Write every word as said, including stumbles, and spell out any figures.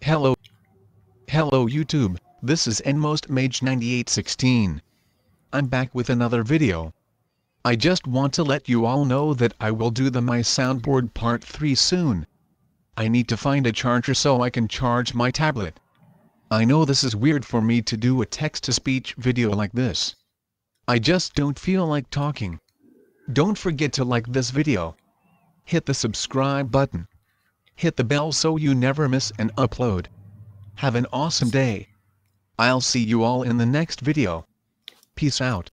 Hello, hello YouTube, this is nmostmage ninety-eight sixteen. I'm back with another video. I just want to let you all know that I will do the My Soundboard Part three soon. I need to find a charger so I can charge my tablet. I know this is weird for me to do a text-to-speech video like this. I just don't feel like talking. Don't forget to like this video. Hit the subscribe button. Hit the bell so you never miss an upload. Have an awesome day. I'll see you all in the next video. Peace out.